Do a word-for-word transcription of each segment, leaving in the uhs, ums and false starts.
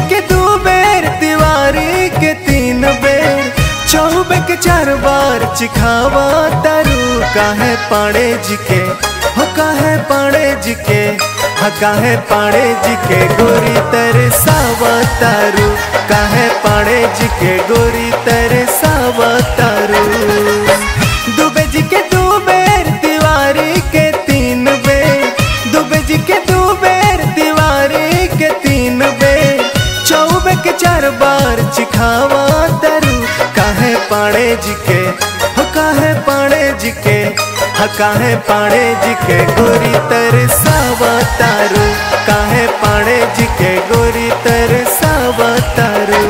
के दो बेर तिवारी के तीन बेर चौबे के चार बार चिखावा तारू काहे पाड़े जी के हो काहे पाड़े जी के हा काहे पाड़े जी के गोरी तरसावा तारू काहे पाड़े जी के गोरी तरसावा तारू दुबे जी के दो बेर तिवारी के तीन बेर दुबे जी के दो बेर तिवारी के तीन बेर चौबे के चार बार चिखावा तारू काहे पाड़े जी के हो काहे पाड़े जी के हा काहे पाड़े जी के गोरी तरसावा तारू काहे पाड़े जी के गोरी तरसावा तारू।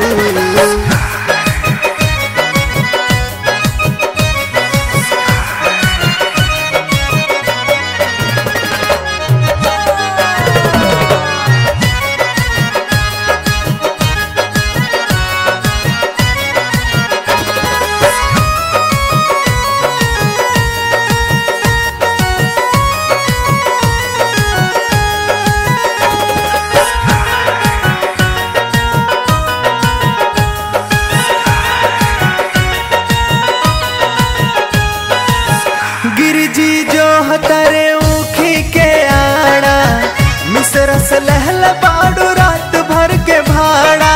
गिरिजी जो हतारे ऊखी के आड़ा मिसरा से लहल बाड़ू रात भर के भाड़ा।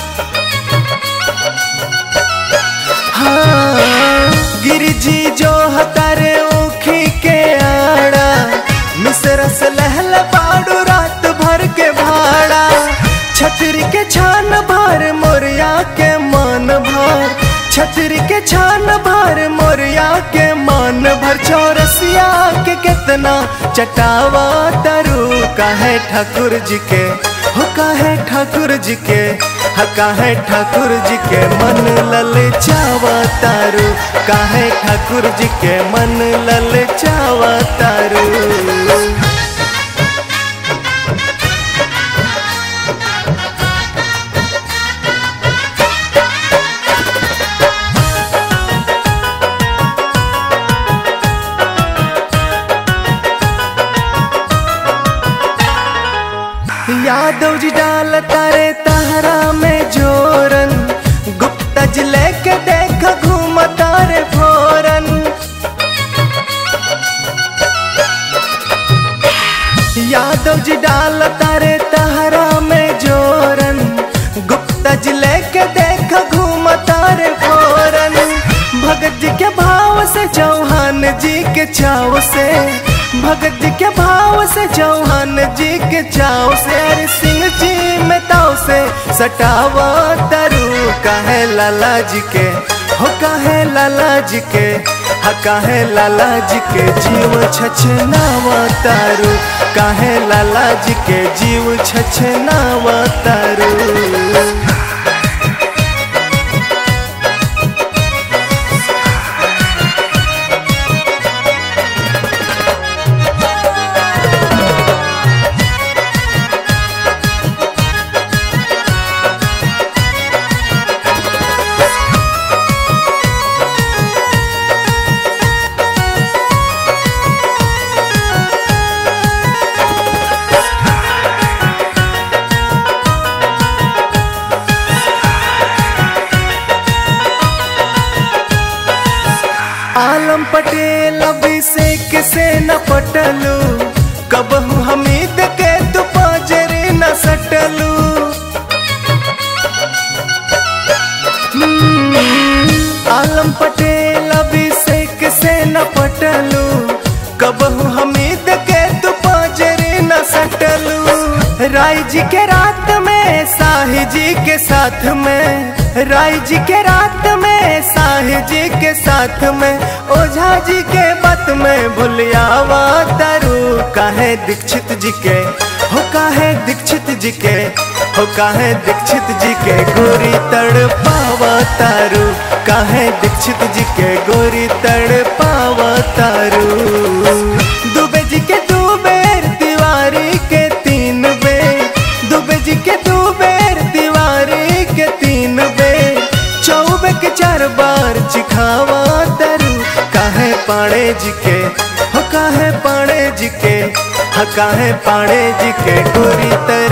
हाँ गिरिजी जो हतारे ऊखी के आड़ा मिसरा से लहल बाड़ू रात भर के भाड़ा। छतरी के छान भर मोरिया के मन भर छतरी के छान भर मोरिया के मन भर चौरसिया के कितना चटावा तारू काहे ठाकुर जी के हो काहे ठाकुर जी के हा काहे ठाकुर जी के मन ललचावा तारू काहे ठाकुर जी के मन ललचावा तारू। यादव जी डाल तारे तारा में जोरन गुप्ता जी लेके देख घूम तारे फोरन। यादव जी डाल तारे तारा में जोरन गुप्ता जी लेके देख घूम तारे फोरन। भगत जी के भाव से चौहान जी के चाव से भगत जी के भाव से चौहान जी के चाव से अरे सिंह जी में ताव से सटावा तारू काहे लाला जी के हो काहे लाला जी के हा काहे लाला जी के जीव छछनावा तारू काहे लाला जी के जीव छछनावा तारू। आलम पटेल अभिषेक से न पटलू कबहू हमीद के तू पाजरे न सटलू। आलम पटेल अभिषेक से न पटलू कबहू हमीद के तू पाजरे न सटलू। राय जी के रात में साही जी के साथ में राय जी के रात में साही जी के साथ में ओझा जी के बात में भुलियावा तारू काहे दीक्षित जी के हो काहे दीक्षित जी के हो काहे दीक्षित जी के गोरी तड़ पावा तारू काहे दीक्षित जी के गोरी तड़ पावा तारू। दुबे जी के दो बेर तिवारी के तीन बेर दुबे जी के दो बेर तिवारी के तीन बेर चौबे के चार बार चिखावा तारू काहे पाड़े जी के हो काहे पाड़े जी के हा काहे पाड़े जी के गोरी तर